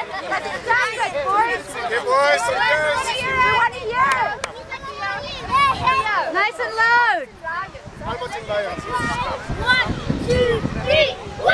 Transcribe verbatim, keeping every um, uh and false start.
Let it sound good, boys. Okay, boys, so girls. We want to hear it. Nice and loud. How much in layers? One, two, three.